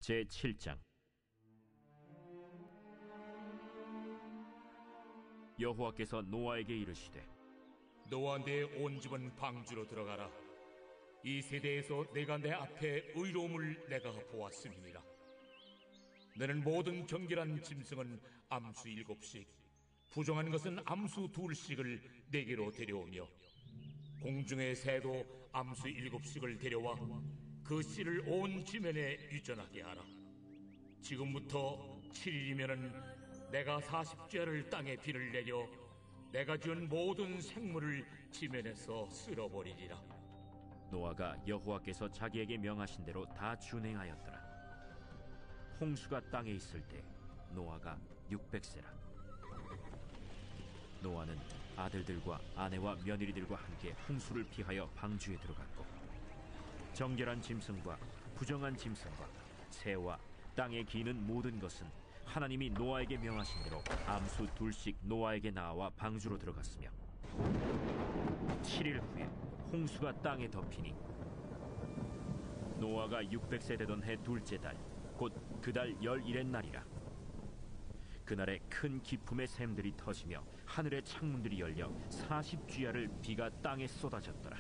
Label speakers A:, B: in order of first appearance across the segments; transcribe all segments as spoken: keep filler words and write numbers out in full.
A: 제칠 장. 여호와께서 노아에게 이르시되
B: 너와 내 온 집은 방주로 들어가라. 이 세대에서 내가 내 앞에 의로움을 내가 보았음이니라. 너는 모든 경결한 짐승은 암수 일곱씩, 부정한 것은 암수 둘씩을 내게로 데려오며, 공중의 새도 암수 일곱씩을 데려와 그 씨를 온 지면에 유전하게 하라. 지금부터 칠 일이면은 내가 사십 죄를 땅에 비를 내려 내가 지은 모든 생물을 지면에서 쓸어버리리라.
A: 노아가 여호와께서 자기에게 명하신 대로 다 준행하였더라. 홍수가 땅에 있을 때 노아가 육백 세라. 노아는 아들들과 아내와 며느리들과 함께 홍수를 피하여 방주에 들어갔고, 정결한 짐승과 부정한 짐승과 새와 땅에 기는 모든 것은 하나님이 노아에게 명하신 대로 암수 둘씩 노아에게 나와 방주로 들어갔으며, 칠 일 후에 홍수가 땅에 덮이니 노아가 육백 세 되던 해 둘째 달, 곧 그 달 열일의 날이라. 그날에 큰 기품의 샘들이 터지며 하늘의 창문들이 열려 사십 주야를 비가 땅에 쏟아졌더라.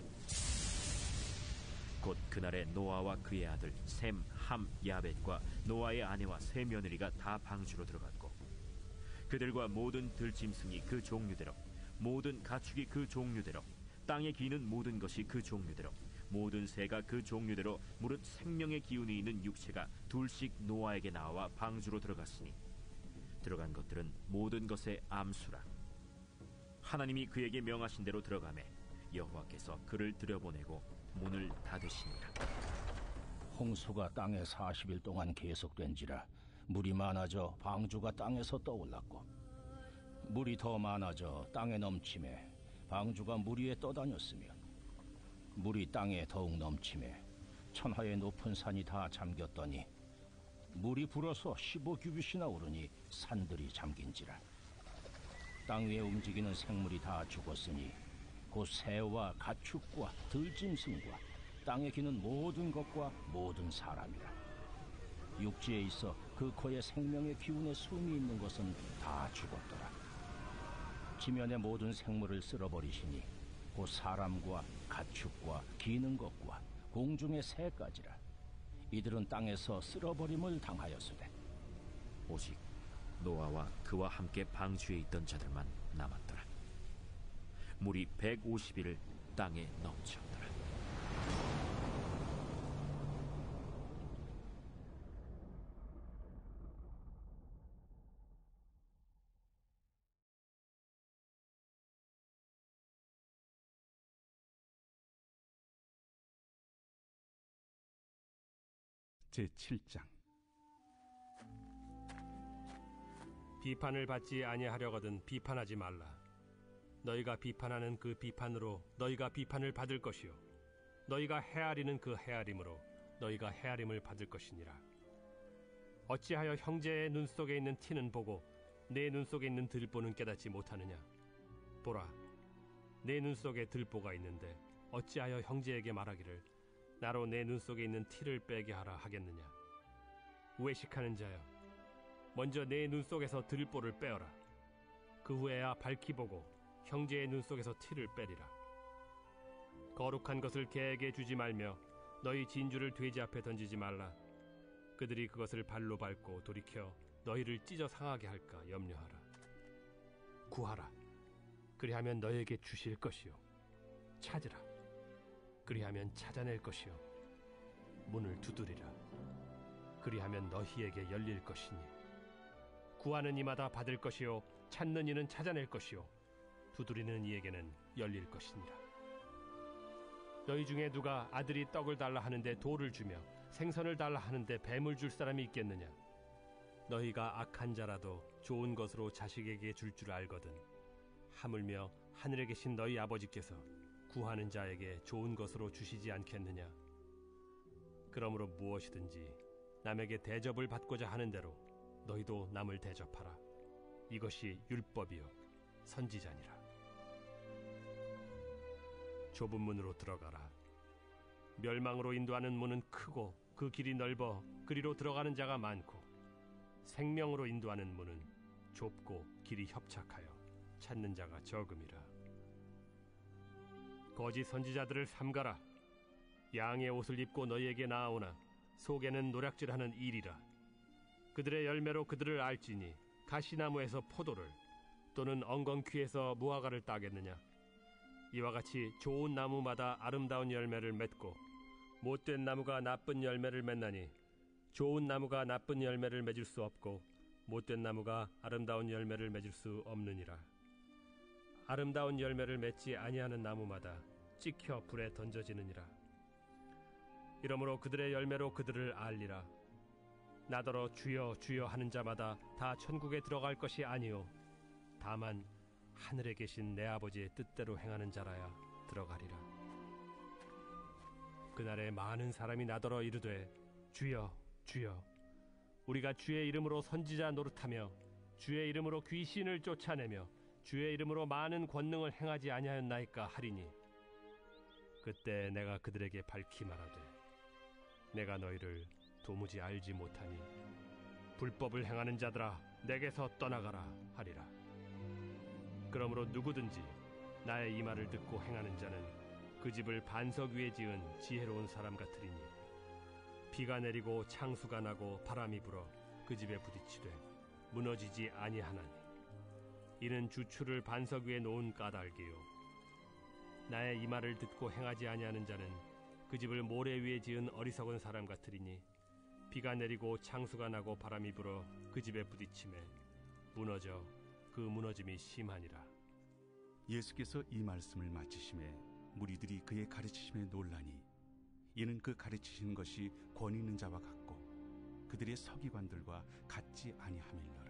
A: 곧 그날에 노아와 그의 아들 셈, 함, 야벳과 노아의 아내와 세 며느리가 다 방주로 들어갔고, 그들과 모든 들짐승이 그 종류대로, 모든 가축이 그 종류대로, 땅에 기는 모든 것이 그 종류대로, 모든 새가 그 종류대로, 무릇 생명의 기운이 있는 육체가 둘씩 노아에게 나와 방주로 들어갔으니 들어간 것들은 모든 것의 암수라. 하나님이 그에게 명하신 대로 들어가매 여호와께서 그를 들여보내고 문을 닫으시니라.
C: 홍수가 땅에 사십 일 동안 계속된지라 물이 많아져 방주가 땅에서 떠올랐고, 물이 더 많아져 땅에 넘침에 방주가 물 위에 떠다녔으며, 물이 땅에 더욱 넘침에 천하의 높은 산이 다 잠겼더니 물이 불어서 십오 규빗이나 오르니 산들이 잠긴지라. 땅 위에 움직이는 생물이 다 죽었으니 곧 새와 가축과 들짐승과 땅에 기는 모든 것과 모든 사람이라. 육지에 있어 그 코에 생명의 기운의 숨이 있는 것은 다 죽었더라. 지면의 모든 생물을 쓸어버리시니 곧 사람과 가축과 기는 것과 공중의 새까지라. 이들은 땅에서 쓸어버림을 당하였으되
A: 오직 노아와 그와 함께 방주에 있던 자들만 남았더라. 물이 백오십 일을 땅에 넘쳤더라.
D: 제칠 장.
E: 비판을 받지 아니하려거든 비판하지 말라. 너희가 비판하는 그 비판으로 너희가 비판을 받을 것이요, 너희가 헤아리는 그 헤아림으로 너희가 헤아림을 받을 것이니라. 어찌하여 형제의 눈 속에 있는 티는 보고 내 눈 속에 있는 들보는 깨닫지 못하느냐? 보라, 내 눈 속에 들보가 있는데 어찌하여 형제에게 말하기를 나로 내 눈 속에 있는 티를 빼게 하라 하겠느냐? 외식하는 자여, 먼저 내 눈 속에서 들보를 빼어라. 그 후에야 밝히 보고 형제의 눈 속에서 티를 빼리라. 거룩한 것을 개에게 주지 말며 너희 진주를 돼지 앞에 던지지 말라. 그들이 그것을 발로 밟고 돌이켜 너희를 찢어 상하게 할까 염려하라. 구하라, 그리하면 너희에게 주실 것이요. 찾으라, 그리하면 찾아낼 것이요. 문을 두드리라, 그리하면 너희에게 열릴 것이니 구하는 이마다 받을 것이요, 찾는 이는 찾아낼 것이요, 두드리는 이에게는 열릴 것이니라. 너희 중에 누가 아들이 떡을 달라 하는데 돌을 주며 생선을 달라 하는데 뱀을 줄 사람이 있겠느냐? 너희가 악한 자라도 좋은 것으로 자식에게 줄 줄 알거든 하물며 하늘에 계신 너희 아버지께서 구하는 자에게 좋은 것으로 주시지 않겠느냐? 그러므로 무엇이든지 남에게 대접을 받고자 하는 대로 너희도 남을 대접하라. 이것이 율법이요 선지자니라. 좁은 문으로 들어가라. 멸망으로 인도하는 문은 크고 그 길이 넓어 그리로 들어가는 자가 많고 생명으로 인도하는 문은 좁고 길이 협착하여 찾는 자가 적음이라. 거짓 선지자들을 삼가라. 양의 옷을 입고 너희에게 나아오나 속에는 노략질하는 일이라. 그들의 열매로 그들을 알지니 가시나무에서 포도를 또는 엉겅퀴에서 무화과를 따겠느냐. 이와 같이 좋은 나무마다 아름다운 열매를 맺고 못된 나무가 나쁜 열매를 맺나니 좋은 나무가 나쁜 열매를 맺을 수 없고 못된 나무가 아름다운 열매를 맺을 수 없느니라. 아름다운 열매를 맺지 아니하는 나무마다 찍혀 불에 던져지느니라. 이러므로 그들의 열매로 그들을 알리라. 나더러 주여 주여 하는 자마다 다 천국에 들어갈 것이 아니요 다만 하늘에 계신 내 아버지의 뜻대로 행하는 자라야 들어가리라. 그날에 많은 사람이 나더러 이르되 주여 주여 우리가 주의 이름으로 선지자 노릇하며 주의 이름으로 귀신을 쫓아내며 주의 이름으로 많은 권능을 행하지 아니하였나이까 하리니 그때 내가 그들에게 밝히 말하되 내가 너희를 도무지 알지 못하니 불법을 행하는 자들아 내게서 떠나가라 하리라. 그러므로 누구든지 나의 이 말을 듣고 행하는 자는 그 집을 반석 위에 지은 지혜로운 사람 같으리니 비가 내리고 창수가 나고 바람이 불어 그 집에 부딪히되 무너지지 아니하나니 이는 주추를 반석 위에 놓은 까닭이요 나의 이 말을 듣고 행하지 아니하는 자는 그 집을 모래 위에 지은 어리석은 사람 같으리니 비가 내리고 창수가 나고 바람이 불어 그 집에 부딪히매 무너져 그 무너짐이 심하니라.
D: 예수께서 이 말씀을 마치심에 무리들이 그의 가르치심에 놀라니 이는 그 가르치시는 것이 권위 있는 자와 같고 그들의 서기관들과 같지 아니함이니라.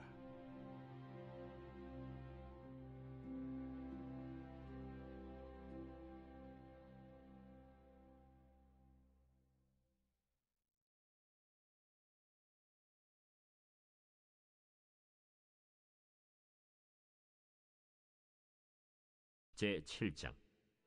A: 제칠 장.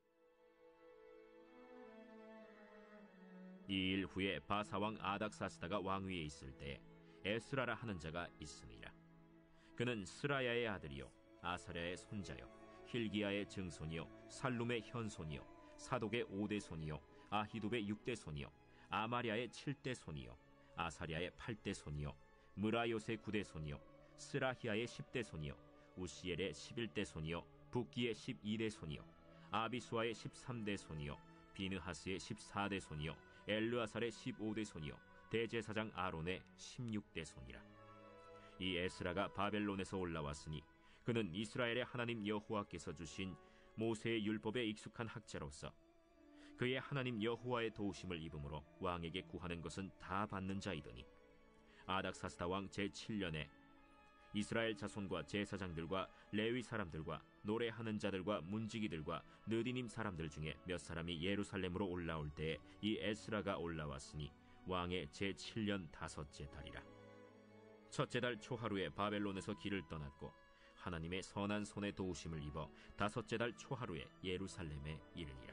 A: 이 일 후에 바사왕 아닥사스다가 왕위에 있을 때 에스라라 하는 자가 있으니라. 그는 스라야의 아들이요 아사랴의 손자요 힐기야의 증손이요 살룸의 현손이요 사독의 오대 손이요 아히둡의 육대 손이요 아마랴의 칠대 손이요 아사랴의 팔대 손이요 무라요의 구대 손이요 스라히야의 십대 손이요 우시엘의 십일대 손이요 붓기의 십이대 손이요 아비수아의 십삼대 손이요 비느하스의 십사대 손이요 엘르아살의 십오대 손이요 대제사장 아론의 십육대 손이라. 이 에스라가 바벨론에서 올라왔으니 그는 이스라엘의 하나님 여호와께서 주신 모세의 율법에 익숙한 학자로서 그의 하나님 여호와의 도우심을 입음으로 왕에게 구하는 것은 다 받는 자이더니 아닥사스다 왕 제칠 년에 이스라엘 자손과 제사장들과 레위 사람들과 노래하는 자들과 문지기들과 느디님 사람들 중에 몇 사람이 예루살렘으로 올라올 때에 이 에스라가 올라왔으니 왕의 제칠 년 다섯째 달이라. 첫째 달 초하루에 바벨론에서 길을 떠났고 하나님의 선한 손에 도우심을 입어 다섯째 달 초하루에 예루살렘에 이르니라.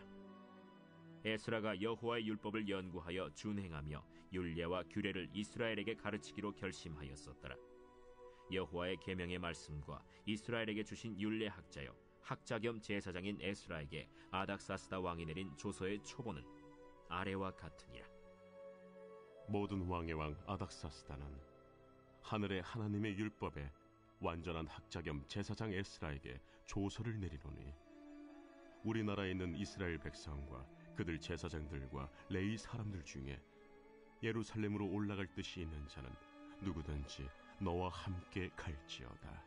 A: 에스라가 여호와의 율법을 연구하여 준행하며 율례와 규례를 이스라엘에게 가르치기로 결심하였었더라. 여호와의 계명의 말씀과 이스라엘에게 주신 율례 학자여 학자 겸 제사장인 에스라에게 아닥사스다 왕이 내린 조서의 초본은 아래와 같으니라.
F: 모든 왕의 왕 아닥사스다는 하늘의 하나님의 율법에 완전한 학자 겸 제사장 에스라에게 조서를 내리노니 우리나라에 있는 이스라엘 백성과 그들 제사장들과 레위 사람들 중에 예루살렘으로 올라갈 뜻이 있는 자는 누구든지 너와 함께 갈지어다.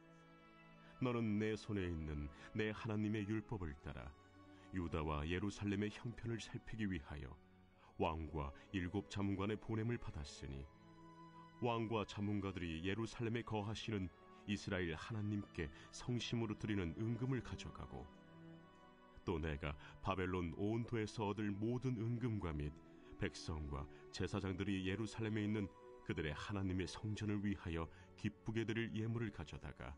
F: 너는 내 손에 있는 내 하나님의 율법을 따라 유다와 예루살렘의 형편을 살피기 위하여 왕과 일곱 자문관의 보냄을 받았으니 왕과 자문가들이 예루살렘에 거하시는 이스라엘 하나님께 성심으로 드리는 은금을 가져가고 또 내가 바벨론 온도에서 얻을 모든 은금과 및 백성과 제사장들이 예루살렘에 있는 그들의 하나님의 성전을 위하여 기쁘게 드릴 예물을 가져다가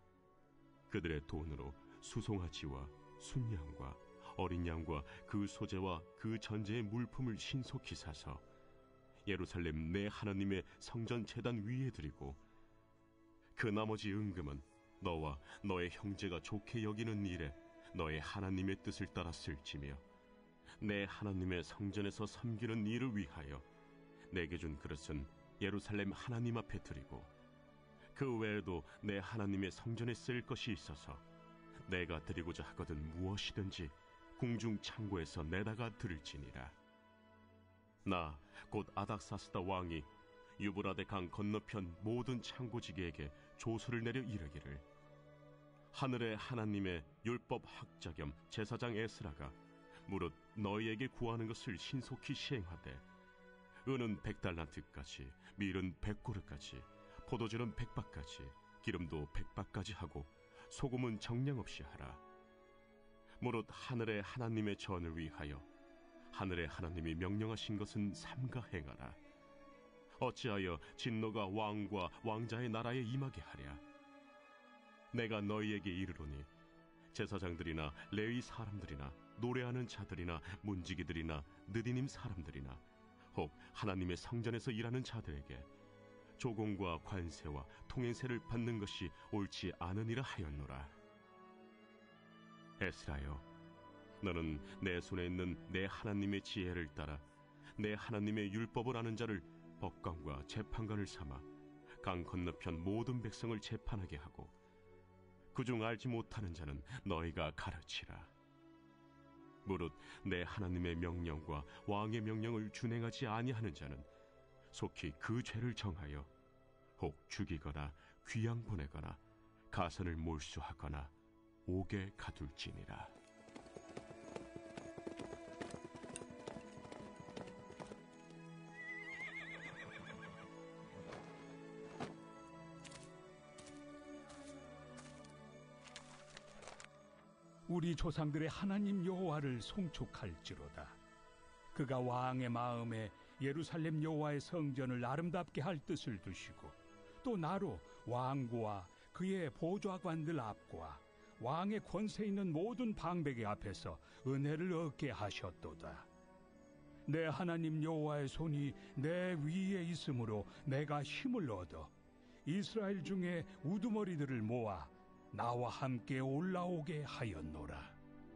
F: 그들의 돈으로 수송아지와 순양과 어린 양과 그 소재와 그 전제의 물품을 신속히 사서 예루살렘 내 하나님의 성전 제단 위에 드리고 그 나머지 은금은 너와 너의 형제가 좋게 여기는 일에 너의 하나님의 뜻을 따라 쓸지며 내 하나님의 성전에서 섬기는 일을 위하여 내게 준 그릇은 예루살렘 하나님 앞에 드리고 그 외에도 내 하나님의 성전에 쓸 것이 있어서 내가 드리고자 하거든 무엇이든지 궁중 창고에서 내다가 드릴지니라. 나 곧 아닥사스다 왕이 유브라데 강 건너편 모든 창고지기에게 조서를 내려 이르기를 하늘의 하나님의 율법 학자 겸 제사장 에스라가 무릇 너희에게 구하는 것을 신속히 시행하되 은은 백 달란트까지 밀은 백 고르까지 포도주는 백 박까지 기름도 백 박까지 하고 소금은 정량 없이 하라. 무릇 하늘의 하나님의 전을 위하여 하늘의 하나님이 명령하신 것은 삼가 행하라. 어찌하여 진노가 왕과 왕자의 나라에 임하게 하랴. 내가 너희에게 이르노니 제사장들이나 레위 사람들이나 노래하는 자들이나 문지기들이나 느디님 사람들이나 혹 하나님의 성전에서 일하는 자들에게 조공과 관세와 통행세를 받는 것이 옳지 않으니라 하였노라. 에스라여, 너는 내 손에 있는 내 하나님의 지혜를 따라 내 하나님의 율법을 아는 자를 법관과 재판관을 삼아 강 건너편 모든 백성을 재판하게 하고 그중 알지 못하는 자는 너희가 가르치라. 무릇 내 하나님의 명령과 왕의 명령을 준행하지 아니하는 자는 속히 그 죄를 정하여 혹 죽이거나 귀양 보내거나 가선을 몰수하거나 옥에 가둘지니라.
G: 우리 조상들의 하나님 여호와를 송축할지로다. 그가 왕의 마음에 예루살렘 여호와의 성전을 아름답게 할 뜻을 두시고 또 나로 왕과 그의 보좌관들 앞과 왕의 권세 있는 모든 방백의 앞에서 은혜를 얻게 하셨도다. 내 하나님 여호와의 손이 내 위에 있으므로 내가 힘을 얻어 이스라엘 중에 우두머리들을 모아 나와 함께 올라오게 하였노라.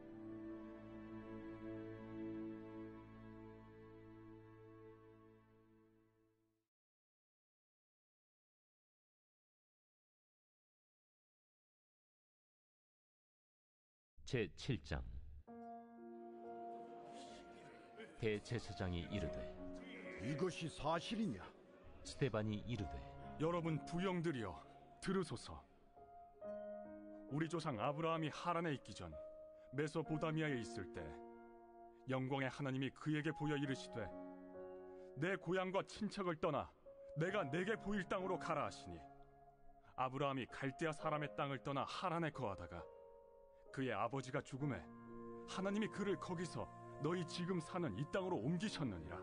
A: 제칠 장. 대제사장이 이르되
H: 이것이 사실이냐?
A: 스데반이 이르되
I: 여러분 부영들이여 들으소서. 우리 조상 아브라함이 하란에 있기 전 메소보다미아에 있을 때 영광의 하나님이 그에게 보여 이르시되 내 고향과 친척을 떠나 내가 내게 보일 땅으로 가라 하시니 아브라함이 갈대아 사람의 땅을 떠나 하란에 거하다가 그의 아버지가 죽음에 하나님이 그를 거기서 너희 지금 사는 이 땅으로 옮기셨느니라.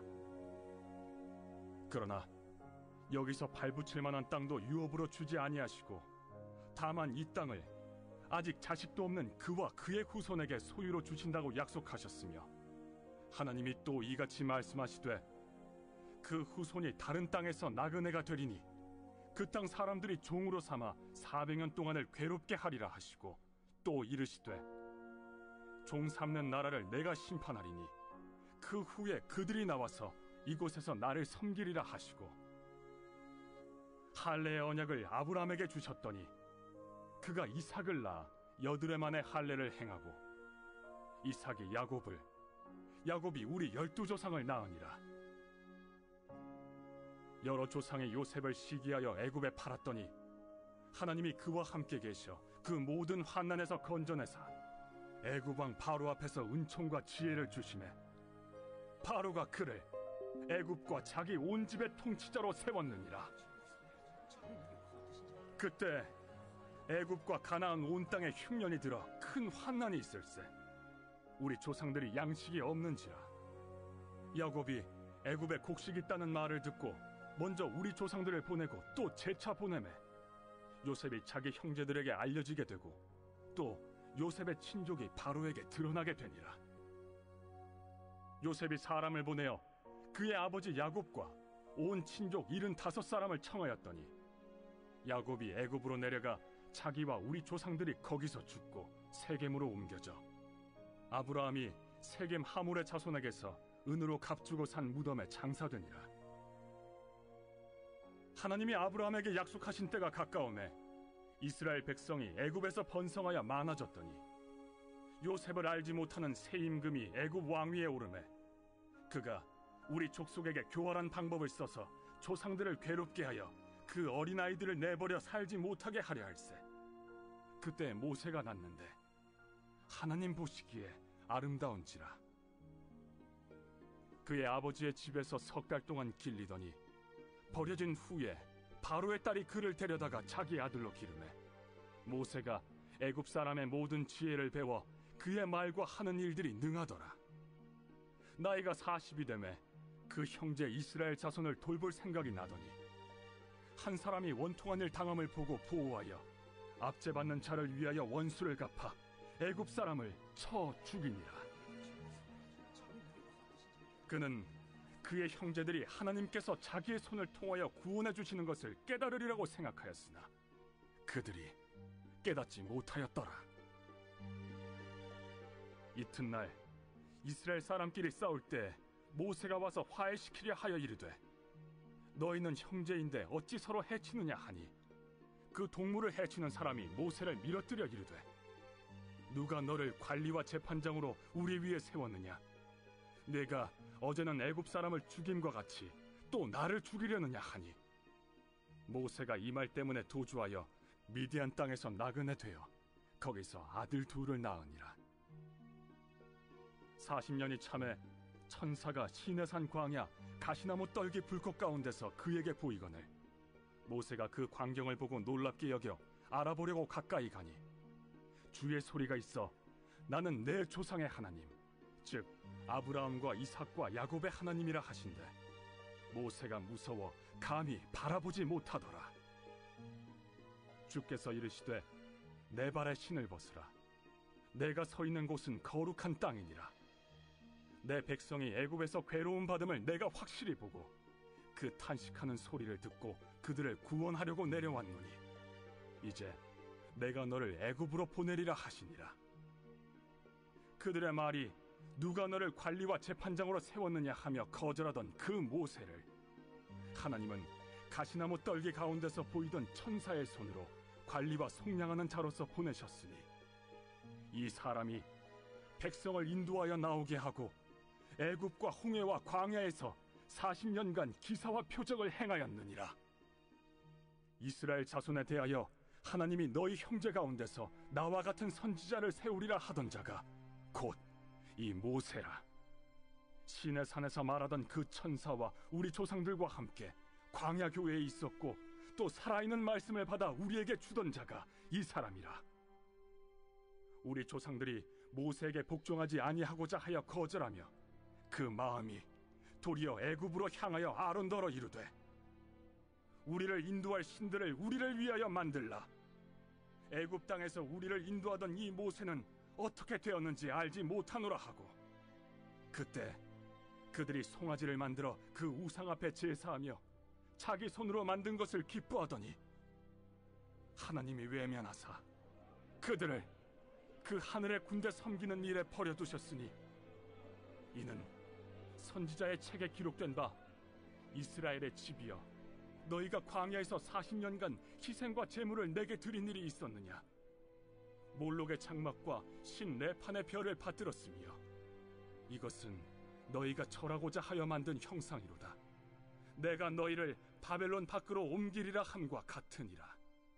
I: 그러나 여기서 발붙일 만한 땅도 유업으로 주지 아니하시고 다만 이 땅을 아직 자식도 없는 그와 그의 후손에게 소유로 주신다고 약속하셨으며 하나님이 또 이같이 말씀하시되 그 후손이 다른 땅에서 나그네가 되리니 그 땅 사람들이 종으로 삼아 사백 년 동안을 괴롭게 하리라 하시고 또 이르시되 종 삼는 나라를 내가 심판하리니 그 후에 그들이 나와서 이곳에서 나를 섬기리라 하시고 할례의 언약을 아브라함에게 주셨더니 그가 이삭을 낳아 여드레 만에 할례를 행하고 이삭이 야곱을 야곱이 우리 열두 조상을 낳으니라. 여러 조상의 요셉을 시기하여 애굽에 팔았더니 하나님이 그와 함께 계셔 그 모든 환난에서 건져내사 애굽 왕 바로 앞에서 은총과 지혜를 주시매 바로가 그를 애굽과 자기 온 집의 통치자로 세웠느니라. 그때 애굽과 가나안 온 땅에 흉년이 들어 큰 환난이 있을세 우리 조상들이 양식이 없는지라. 야곱이 애굽에 곡식 있다는 말을 듣고 먼저 우리 조상들을 보내고 또 재차 보내매 요셉이 자기 형제들에게 알려지게 되고 또 요셉의 친족이 바로에게 드러나게 되니라. 요셉이 사람을 보내어 그의 아버지 야곱과 온 친족 일흔다섯 사람을 청하였더니 야곱이 애굽으로 내려가 자기와 우리 조상들이 거기서 죽고 세겜으로 옮겨져 아브라함이 세겜 하몰의 자손에게서 은으로 값주고 산 무덤에 장사되니라. 하나님이 아브라함에게 약속하신 때가 가까우매 이스라엘 백성이 애굽에서 번성하여 많아졌더니 요셉을 알지 못하는 새 임금이 애굽 왕위에 오르매 그가 우리 족속에게 교활한 방법을 써서 조상들을 괴롭게 하여 그 어린아이들을 내버려 살지 못하게 하려 할세. 그때 모세가 났는데 하나님 보시기에 아름다운지라. 그의 아버지의 집에서 석 달 동안 길리더니 버려진 후에 바로의 딸이 그를 데려다가 자기 아들로 기르매 모세가 애굽 사람의 모든 지혜를 배워 그의 말과 하는 일들이 능하더라. 나이가 사십이 되매 그 형제 이스라엘 자손을 돌볼 생각이 나더니 한 사람이 원통한 일 당함을 보고 보호하여 압제받는 자를 위하여 원수를 갚아 애굽 사람을 쳐 죽이니라. 그는 그의 형제들이 하나님께서 자기의 손을 통하여 구원해 주시는 것을 깨달으리라고 생각하였으나 그들이 깨닫지 못하였더라. 이튿날 이스라엘 사람끼리 싸울 때 모세가 와서 화해시키려 하여 이르되 너희는 형제인데 어찌 서로 해치느냐 하니 그 동물을 해치는 사람이 모세를 밀어뜨려 이르되 누가 너를 관리와 재판장으로 우리 위에 세웠느냐? 내가 어제는 애굽 사람을 죽임과 같이 또 나를 죽이려느냐 하니 모세가 이 말 때문에 도주하여 미디안 땅에서 나그네 되어 거기서 아들 둘을 낳으니라. 사십 년이 참에 천사가 시내산 광야 가시나무 떨기 불꽃 가운데서 그에게 보이거늘 모세가 그 광경을 보고 놀랍게 여겨 알아보려고 가까이 가니 주의 소리가 있어 나는 내 조상의 하나님 즉 아브라함과 이삭과 야곱의 하나님이라 하신대 모세가 무서워 감히 바라보지 못하더라. 주께서 이르시되 내 발에 신을 벗으라. 내가 서 있는 곳은 거룩한 땅이니라. 내 백성이 애굽에서 괴로움 받음을 내가 확실히 보고 그 탄식하는 소리를 듣고 그들을 구원하려고 내려왔노니 이제 내가 너를 애굽으로 보내리라 하시니라. 그들의 말이 누가 너를 관리와 재판장으로 세웠느냐 하며 거절하던 그 모세를 하나님은 가시나무 떨기 가운데서 보이던 천사의 손으로 관리와 속량하는 자로서 보내셨으니 이 사람이 백성을 인도하여 나오게 하고 애굽과 홍해와 광야에서 사십 년간 기사와 표적을 행하였느니라. 이스라엘 자손에 대하여 하나님이 너희 형제 가운데서 나와 같은 선지자를 세우리라 하던 자가 곧 이 모세라. 시내산에서 말하던 그 천사와 우리 조상들과 함께 광야 교회에 있었고 또 살아있는 말씀을 받아 우리에게 주던 자가 이 사람이라. 우리 조상들이 모세에게 복종하지 아니하고자 하여 거절하며 그 마음이 도리어 애굽으로 향하여 아론더러 이르되 우리를 인도할 신들을 우리를 위하여 만들라. 애굽 땅에서 우리를 인도하던 이 모세는 어떻게 되었는지 알지 못하노라 하고 그때 그들이 송아지를 만들어 그 우상 앞에 제사하며 자기 손으로 만든 것을 기뻐하더니 하나님이 외면하사 그들을 그 하늘의 군대 섬기는 일에 버려두셨으니 이는 선지자의 책에 기록된 바 이스라엘의 집이여 너희가 광야에서 사십 년간 희생과 제물을 내게 드린 일이 있었느냐? 몰록의 장막과 신 레판의 별을 받들었으며 이것은 너희가 절하고자 하여 만든 형상이로다. 내가 너희를 바벨론 밖으로 옮기리라 함과 같으니라.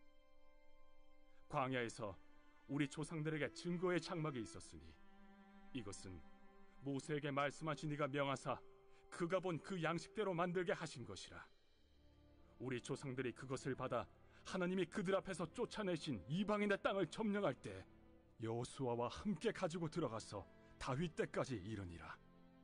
I: 광야에서 우리 조상들에게 증거의 장막이 있었으니 이것은 모세에게 말씀하신 이가 명하사 그가 본 그 양식대로 만들게 하신 것이라. 우리 조상들이 그것을 받아 하나님이 그들 앞에서 쫓아내신 이방인의 땅을 점령할 때 여호수아와 함께 가지고 들어가서 다윗 때까지 이르니라.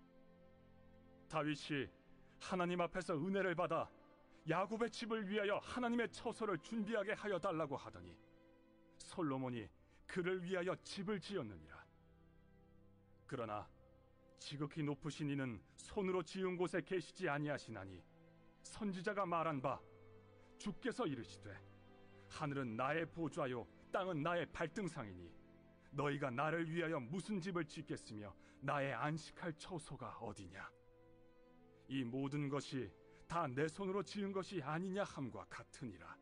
I: 다윗이 하나님 앞에서 은혜를 받아 야곱의 집을 위하여 하나님의 처소를 준비하게 하여 달라고 하더니 솔로몬이 그를 위하여 집을 지었느니라. 그러나 지극히 높으신 이는 손으로 지은 곳에 계시지 아니하시나니 선지자가 말한 바 주께서 이르시되 하늘은 나의 보좌요 땅은 나의 발등상이니 너희가 나를 위하여 무슨 집을 짓겠으며 나의 안식할 처소가 어디냐. 이 모든 것이 다 내 손으로 지은 것이 아니냐 함과 같으니라.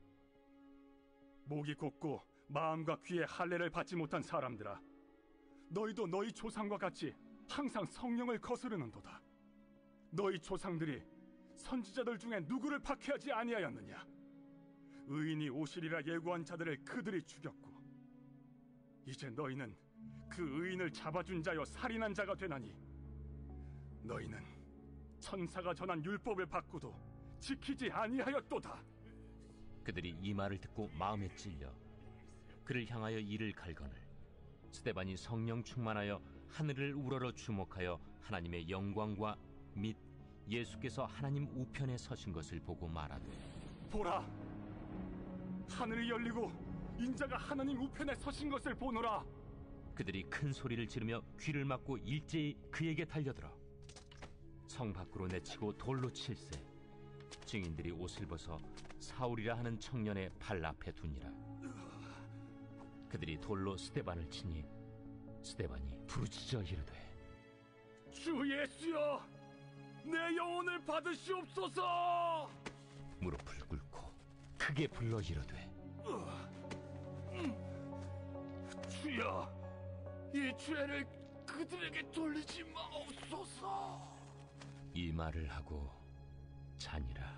I: 목이 곧고 마음과 귀에 할례를 받지 못한 사람들아, 너희도 너희 조상과 같이 항상 성령을 거스르는도다. 너희 조상들이 선지자들 중에 누구를 박해하지 아니하였느냐. 의인이 오시리라 예고한 자들을 그들이 죽였고 이제 너희는 그 의인을 잡아준 자여 살인한 자가 되나니 너희는 천사가 전한 율법을 받고도 지키지 아니하였도다.
H: 그들이 이 말을 듣고 마음에 찔려 그를 향하여 이를 갈거늘 스데반이 성령 충만하여 하늘을 우러러 주목하여 하나님의 영광과 및 예수께서 하나님 우편에 서신 것을 보고 말하되
I: 보라, 하늘이 열리고 인자가 하나님 우편에 서신 것을 보노라.
H: 그들이 큰 소리를 지르며 귀를 막고 일제히 그에게 달려들어 성 밖으로 내치고 돌로 칠세. 증인들이 옷을 벗어 사울이라 하는 청년의 발 앞에 두니라. 그들이 돌로 스데반을 치니 스데반이 부르짖어 이르되
I: 주 예수여, 내 영혼을 받으시옵소서.
H: 무릎을 꿇고 크게 불러 이르되
I: 주여, 이 죄를 그들에게 돌리지 마옵소서.
H: 이 말을 하고 자니라.